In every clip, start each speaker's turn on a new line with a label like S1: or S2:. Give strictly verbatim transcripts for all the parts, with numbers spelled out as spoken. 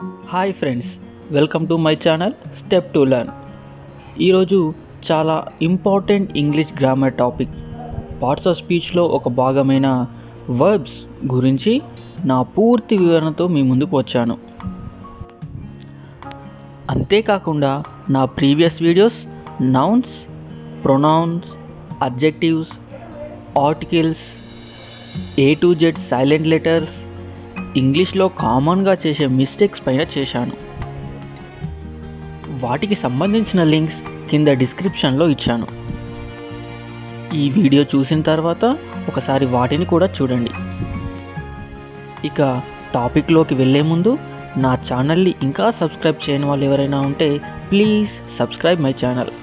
S1: Hi friends, welcome to my channel Step to Learn. ఈరోజు చాలా important English grammar topic parts of స్పీచ్లో ఒక భాగమైన వర్బ్స్ గురించి నా పూర్తి వివరణతో మీ ముందుకు వచ్చాను. అంతేకాకుండా నా previous videos nouns, pronouns, adjectives, articles, A to Z silent letters, ఇంగ్లీష్లో కామన్గా చేసే మిస్టేక్స్ పైన చేశాను. వాటికి సంబంధించిన లింక్స్ కింద డిస్క్రిప్షన్లో ఇచ్చాను. ఈ వీడియో చూసిన తర్వాత ఒకసారి వాటిని కూడా చూడండి. ఇక టాపిక్లోకి వెళ్ళే ముందు నా ఛానల్ని ఇంకా సబ్స్క్రైబ్ చేయని వాళ్ళు ఎవరైనా ఉంటే ప్లీజ్ సబ్స్క్రైబ్ మై ఛానల్.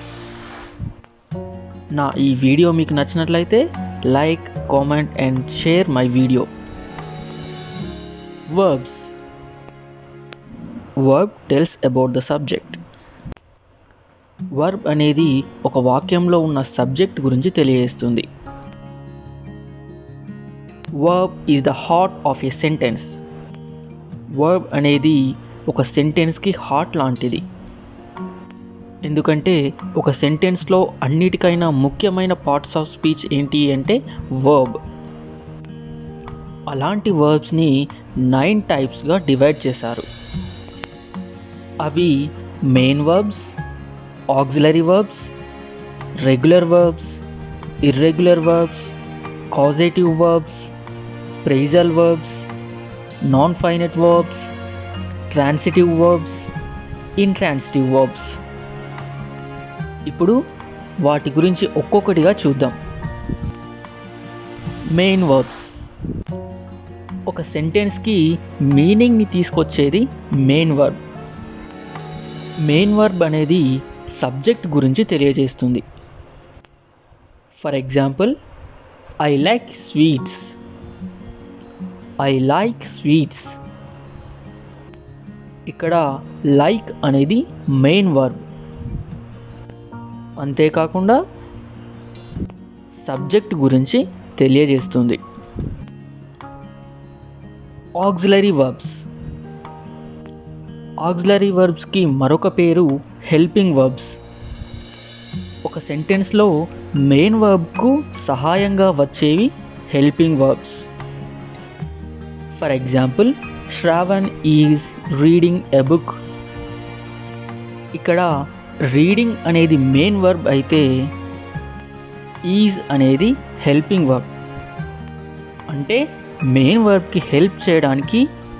S1: నా ఈ వీడియో మీకు నచ్చినట్లయితే like, comment and share my video. Verbs. Verb tells about the subject. Verb అనేది ఒక వాక్యంలో ఉన్న సబ్జెక్ట్ గురించి తెలియజేస్తుంది. Verb is the heart of a sentence. Verb అనేది ఒక సెంటెన్స్కి హార్ట్ లాంటిది. ఎందుకంటే ఒక సెంటెన్స్లో అన్నిటికైనా ముఖ్యమైన పార్ట్స్ ఆఫ్ స్పీచ్ ఏంటి అంటే వర్బ్. అలాంటి వర్బ్స్ని నైన్ టైప్స్గా డివైడ్ చేశారు. అవి main verbs, auxiliary verbs, regular verbs, irregular verbs, causative verbs, phrasal verbs, non finite verbs, transitive verbs, intransitive verbs. ఇప్పుడు వాటి గురించి ఒక్కొక్కటిగా చూద్దాం. Main verbs. ఒక సెంటెన్స్కి మీనింగ్ని తీసుకొచ్చేది మెయిన్ వర్బ్. మెయిన్ వర్బ్ అనేది సబ్జెక్ట్ గురించి తెలియజేస్తుంది. For example, I like sweets. I like sweets. ఇక్కడ లైక్ అనేది మెయిన్ వర్బ్. అంతేకాకుండా సబ్జెక్ట్ గురించి తెలియజేస్తుంది. Auxiliary verbs. ఆక్సిలరీ వర్బ్స్కి మరొక పేరు హెల్పింగ్ వర్బ్స్. ఒక సెంటెన్స్లో మెయిన్ వర్బ్కు సహాయంగా వచ్చేవి helping verbs. For example, Shravan is reading a book. ఇక్కడ రీడింగ్ అనేది మెయిన్ వర్బ్ అయితే ఈజ్ అనేది హెల్పింగ్ వర్బ్. అంటే మెయిన్ వర్బ్కి హెల్ప్ చేయడానికి,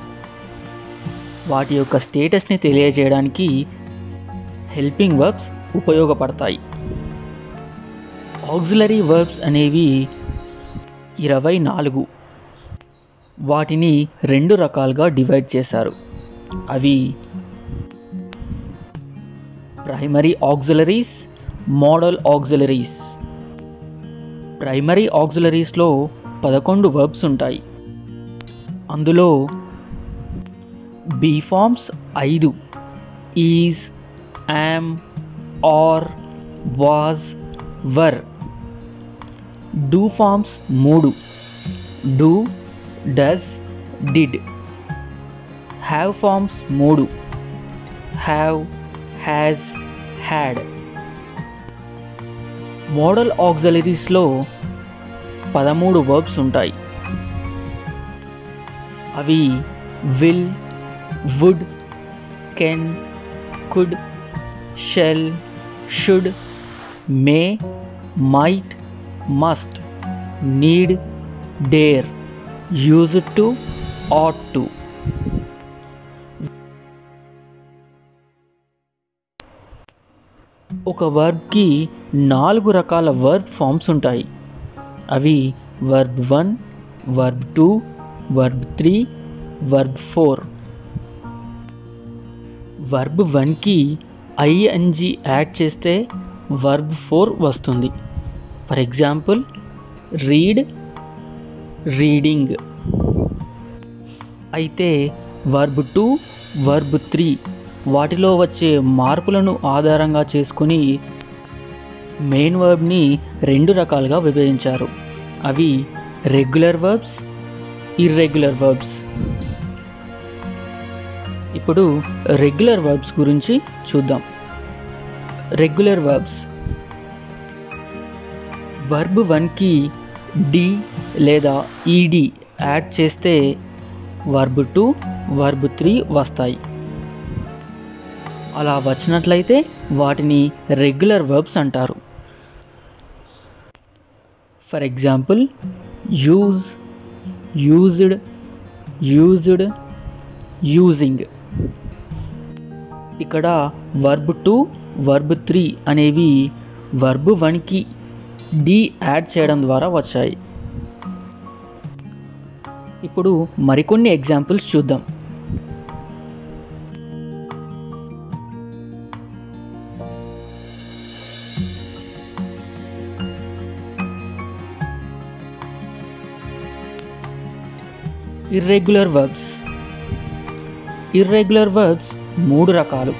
S1: వాటి యొక్క స్టేటస్ని తెలియజేయడానికి హెల్పింగ్ వర్బ్స్ ఉపయోగపడతాయి. ఆక్సిలరీ వర్బ్స్ అనేవి ఇరవై నాలుగు. వాటిని రెండు రకాలుగా డివైడ్ చేశారు. అవి primary auxiliaries, modal auxiliaries. Primary ఆక్సిలరీస్లో పదకొండు వర్బ్స్ ఉంటాయి. అందులో బీ ఫార్మ్స్ ఐదు: is, am, are, was, were. Do forms మూడు: do, does, did. Have forms మూడు: హ్యావ్, హ్యాజ్, హ్యాడ్. మోడల్ ఆక్సిలరీస్లో పదమూడు వర్బ్స్ ఉంటాయి. అవి will, would, can, could, shall, should, may, might, must, need, dare, used to, ought to. ఒక వర్బ్కి నాలుగు రకాల verb forms ఉంటాయి. అవి verb one, verb two, verb three, verb four. Verb వన్కి ఐఎన్జి యాడ్ చేస్తే వర్బ్ ఫోర్ వస్తుంది. For example, read, reading. అయితే verb two, verb three వాటిలో వచ్చే మార్పులను ఆధారంగా చేసుకుని మెయిన్ వర్బ్ని రెండు రకాలుగా విభజించారు. అవి రెగ్యులర్ వర్బ్స్, ఇర్రెగ్యులర్ వర్బ్స్. ఇప్పుడు రెగ్యులర్ వర్బ్స్ గురించి చూద్దాం. రెగ్యులర్ వర్బ్స్ వర్బ్ వన్కి డి లేదా ఈడి యాడ్ చేస్తే వర్బ్ టూ వర్బ్ త్రీ వస్తాయి. అలా వచ్చినట్లయితే వాటిని రెగ్యులర్ వర్బ్స్ అంటారు. For example use, used, used, using. ఇక్కడ వర్బ్ టూ వర్బ్ త్రీ అనేవి వర్బ్ వన్కి డి యాడ్ చేయడం ద్వారా వచ్చాయి. ఇప్పుడు మరికొన్ని ఎగ్జాంపుల్స్ చూద్దాం. Irregular verbs. ఇర్రెగ్యులర్ వర్బ్స్ మూడు రకాలు.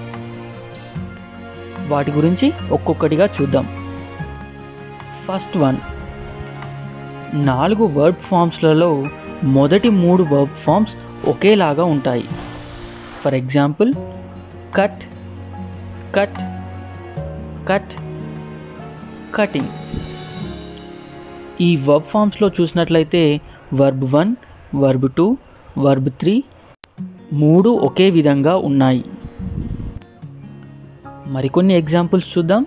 S1: వాటి గురించి ఒక్కొక్కటిగా చూద్దాం. ఫస్ట్ వన్, నాలుగు వర్బ్ ఫామ్స్లలో మొదటి మూడు వర్బ్ ఫామ్స్ ఒకేలాగా ఉంటాయి. For example cut, cut, cut, cutting. ఈ వర్బ్ ఫామ్స్లో చూసినట్లయితే verb one, verb two, verb three మూడు ఒకే విధంగా ఉన్నాయి. మరికొన్ని ఎగ్జాంపుల్స్ చూద్దాం.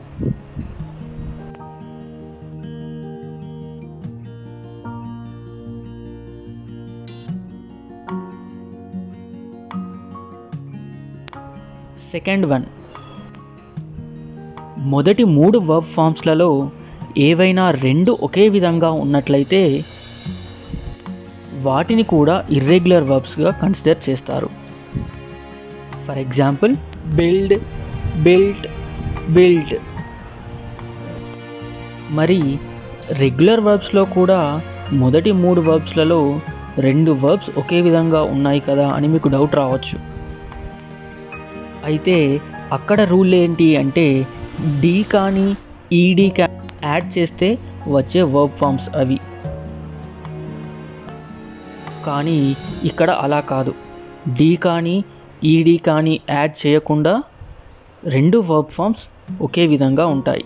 S1: సెకండ్ వన్, మొదటి మూడు వర్బ్ ఫామ్స్లలో ఏవైనా రెండు ఒకే విధంగా ఉన్నట్లయితే వాటిని కూడా ఇర్రెగ్యులర్ వర్బ్స్గా కన్సిడర్ చేస్తారు. For example build, built, build. మరి రెగ్యులర్ వర్బ్స్లో కూడా మొదటి మూడు వర్బ్స్లలో రెండు వర్బ్స్ ఒకే విధంగా ఉన్నాయి కదా అని మీకు డౌట్ రావచ్చు. అయితే అక్కడ రూల్ ఏంటి అంటే డి కానీ ఈడి కానీ యాడ్ చేస్తే వచ్చే వర్బ్ ఫామ్స్ అవి. కానీ ఇక్కడ అలా కాదు. డి కానీ ఈడి కానీ యాడ్ చేయకుండా రెండు వర్బ్ ఫామ్స్ ఒకే విధంగా ఉంటాయి.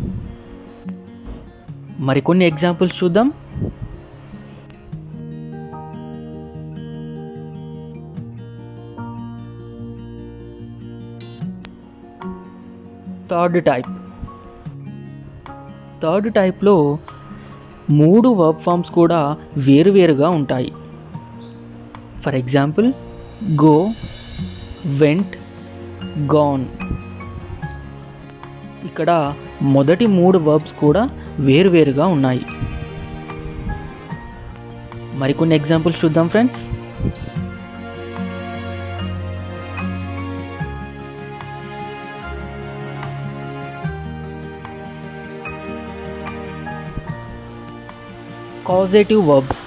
S1: మరికొన్ని ఎగ్జాంపుల్స్ చూద్దాం. Third type. థర్డ్ టైప్లో మూడు వర్బ్ ఫామ్స్ కూడా వేరువేరుగా ఉంటాయి. For example go, went, gone. ఇక్కడ మొదటి మూడు వర్బ్స్ కూడా వేరువేరుగా ఉన్నాయి. మరికొన్ని ఎగ్జాంపుల్స్ చూద్దాం ఫ్రెండ్స్. Causative verbs.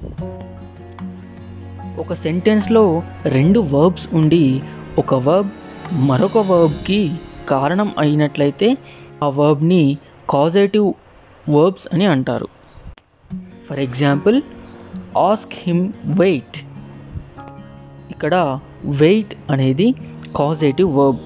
S1: ఒక సెంటెన్స్లో రెండు వర్బ్స్ ఉండి ఒక వర్బ్ మరొక వర్బ్కి కారణం అయినట్లయితే ఆ వర్బ్ని కాజేటివ్ వర్బ్స్ అని అంటారు. For example ask him wait. ఇక్కడ వెయిట్ అనేది కాజేటివ్ వర్బ్.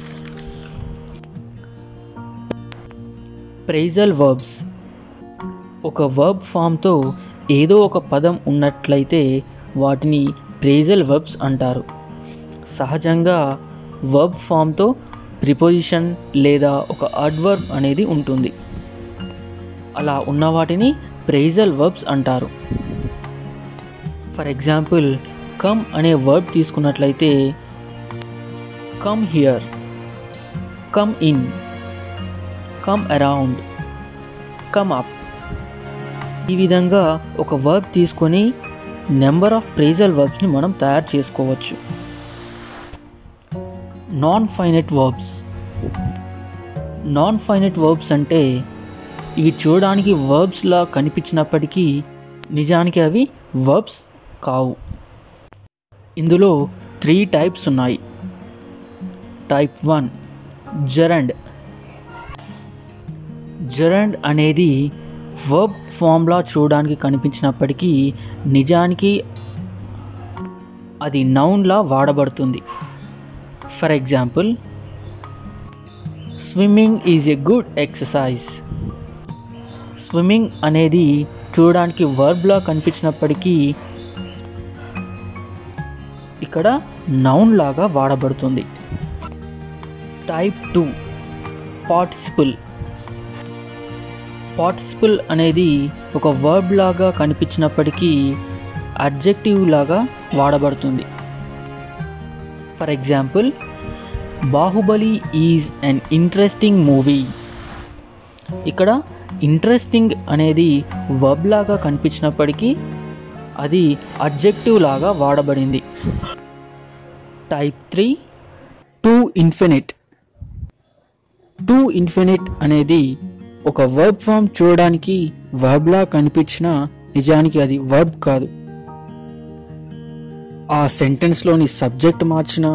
S1: Phrasal verbs. ఒక వర్బ్ ఫామ్తో ఏదో ఒక పదం ఉన్నట్లయితే వాటిని ప్రైజల్ వర్బ్స్ అంటారు. సహజంగా వర్బ్ ఫామ్తో ప్రిపోజిషన్ లేదా ఒక అడ్వర్బ్ అనేది ఉంటుంది. అలా ఉన్న వాటిని ప్రైజల్ వర్బ్స్ అంటారు. ఫర్ ఎగ్జాంపుల్ కమ్ అనే వర్బ్ తీసుకున్నట్లయితే come here, come in, come around, come up. ఈ విధంగా ఒక వర్బ్ తీసుకొని నెంబర్ ఆఫ్ ప్రైజల్ వర్బ్స్ని మనం తయారు చేసుకోవచ్చు. Non finite verbs. Non finite verbs అంటే ఇవి చూడడానికి వర్బ్స్లా కనిపించినప్పటికీ నిజానికి అవి వర్బ్స్ కావు. ఇందులో త్రీ టైప్స్ ఉన్నాయి. Type one gerund. జెరండ్ అనేది వర్బ్ ఫామ్లా చూడడానికి కనిపించినప్పటికీ నిజానికి అది నౌన్లా వాడబడుతుంది. For example, swimming is a good exercise. Swimming అనేది చూడడానికి వర్బ్లా కనిపించినప్పటికీ ఇక్కడ నౌన్ లాగా వాడబడుతుంది. Type two, participle. పార్టిసిపుల్ అనేది ఒక వర్బ్ లాగా కనిపించినప్పటికీ అడ్జెక్టివ్ లాగా వాడబడుతుంది. For example, Baahubali is an interesting movie. ఇక్కడ ఇంట్రెస్టింగ్ అనేది వర్బ్ లాగా కనిపించినప్పటికీ అది అడ్జెక్టివ్ లాగా వాడబడింది. Type three, to infinite. To infinite అనేది ఒక వర్బ్ ఫామ్ చూడడానికి వర్బ్లా కనిపించినా నిజానికి అది వర్బ్ కాదు. ఆ సెంటెన్స్లోని సబ్జెక్ట్ మార్చినా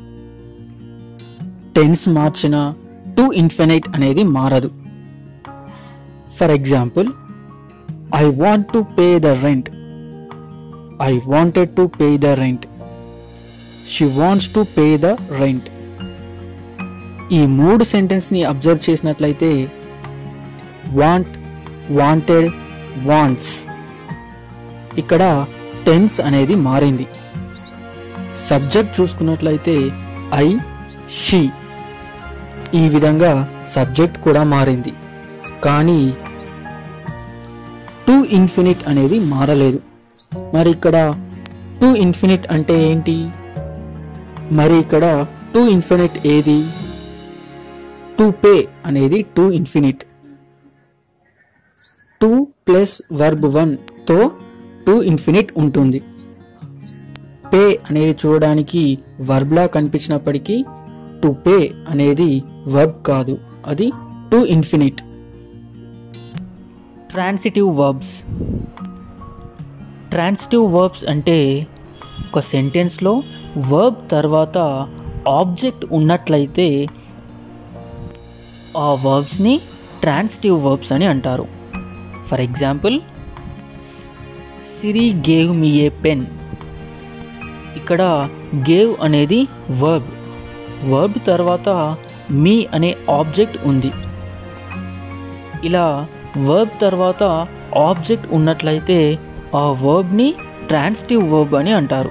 S1: టెన్స్ మార్చినా టు ఇన్ఫినిట్ అనేది మారదు. For example, I want to pay the rent. I wanted to pay the rent. She wants to pay the rent. ఈ మూడు సెంటెన్స్ని అబ్జర్వ్ చేసినట్లయితే వాంట్, వాంటెడ్, వాంట్స్ ఇక్కడ టెన్స్ అనేది మారింది. సబ్జెక్ట్ చూసుకున్నట్లయితే ఐ, షీ. ఈ విధంగా సబ్జెక్ట్ కూడా మారింది, కానీ టు ఇన్ఫినిట్ అనేది మారలేదు. మరి ఇక్కడ టు ఇన్ఫినిట్ అంటే ఏంటి? మరి ఇక్కడ టు ఇన్ఫినిట్ ఏది? టు పే అనేది to infinite. To plus verb one తో టు ఇన్ఫినిట్ ఉంటుంది. పే అనేది చూడడానికి వర్బ్లా కనిపించినప్పటికీ టు పే అనేది వర్బ్ కాదు, అది to infinite. Transitive verbs. Transitive verbs అంటే ఒక సెంటెన్స్లో వర్బ్ తర్వాత ఆబ్జెక్ట్ ఉన్నట్లయితే ఆ వర్బ్స్ని ట్రాన్సిటివ్ వర్బ్స్ అని అంటారు. For example, Siri gave me a pen. ఇక్కడ గేవ్ అనేది వర్బ్. వర్బ్ తర్వాత మీ అనే ఆబ్జెక్ట్ ఉంది. ఇలా వర్బ్ తర్వాత ఆబ్జెక్ట్ ఉన్నట్లయితే ఆ వర్బ్ని ట్రాన్సిటివ్ వర్బ్ అని అంటారు.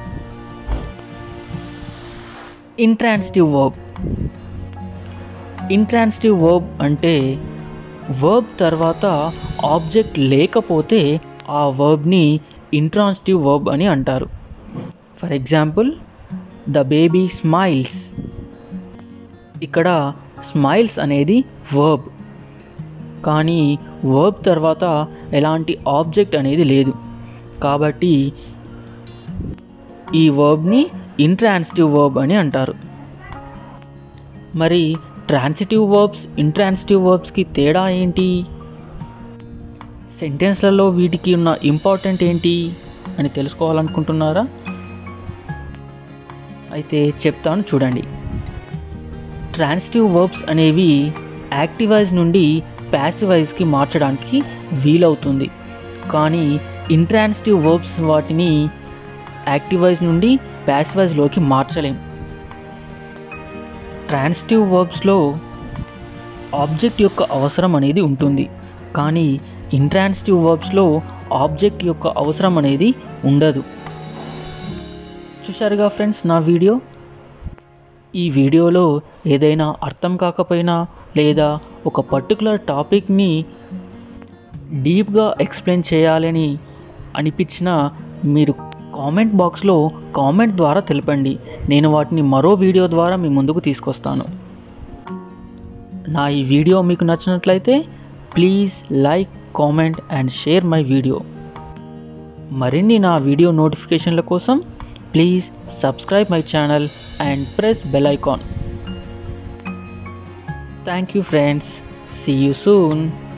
S1: Intransitive verb. ఇంట్రాన్సిటివ్ వర్బ్ అంటే వర్బ్ తర్వాత ఆబ్జెక్ట్ లేకపోతే ఆ వర్బ్ని ఇంట్రాన్సిటివ్ వర్బ్ అని అంటారు. For example, the baby smiles. ఇక్కడ స్మైల్స్ అనేది వర్బ్, కానీ వర్బ్ తర్వాత ఎలాంటి ఆబ్జెక్ట్ అనేది లేదు, కాబట్టి ఈ వర్బ్ని ఇంట్రాన్సిటివ్ వర్బ్ అని అంటారు. మరి ట్రాన్సిటివ్ వర్బ్స్ ఇంట్రాన్సిటివ్ వర్బ్స్కి తేడా ఏంటి? సెంటెన్స్లలో వీటికి ఉన్న ఇంపార్టెంట్ ఏంటి అని తెలుసుకోవాలనుకుంటున్నారా? అయితే చెప్తాను చూడండి. ట్రాన్సిటివ్ వర్బ్స్ అనేవి యాక్టివైజ్ నుండి ప్యాసివైజ్కి మార్చడానికి వీలవుతుంది, కానీ ఇంట్రాన్సిటివ్ వర్బ్స్ వాటిని యాక్టివైజ్ నుండి ప్యాసివైజ్లోకి మార్చలేం. ట్రాన్సిటివ్ వర్బ్స్లో ఆబ్జెక్ట్ యొక్క అవసరం అనేది ఉంటుంది, కానీ ఇంట్రాన్సిటివ్ వర్బ్స్లో ఆబ్జెక్ట్ యొక్క అవసరం అనేది ఉండదు. చూశారుగా ఫ్రెండ్స్ నా వీడియో. ఈ వీడియోలో ఏదైనా అర్థం కాకపోయినా లేదా ఒక పర్టికులర్ టాపిక్ని డీప్గా ఎక్స్ప్లెయిన్ చేయాలని అనిపించినా మీరు కామెంట్ బాక్స్లో కామెంట్ ద్వారా తెలపండి. నేను వాటిని మరో వీడియో ద్వారా మీ ముందుకు తీసుకొస్తాను. నా ఈ వీడియో మీకు నచ్చినట్లయితే please like, comment and share my video. మరిన్ని నా వీడియో నోటిఫికేషన్ల కోసం please subscribe my channel and press bell icon. Thank you friends. See you soon.